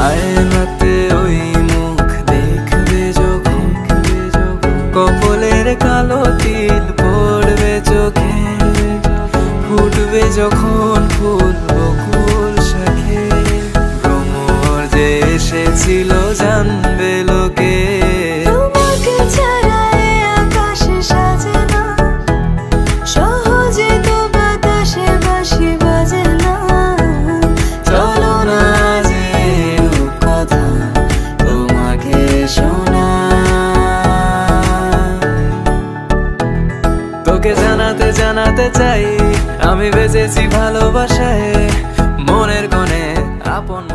আয়নাতে ওই মুখ দেখবে যখন, কপালের কালো তিল পড়বে চোখে, ফুটবে যখন ফুল বকুল শাখে, ভ্রমর যে এসেছিল জানবে লোকে। তোমাকে ছাড়া এই আকাশে সাজে না, সহজে তো বাতাসে বাঁশি বাজে না। চলো না যে কথা তোমাকে শোনা, তোকে জানাতে জানাতে চাই আমি বেঁচেছি ভালোবাসায়, মনের কোণে আপন।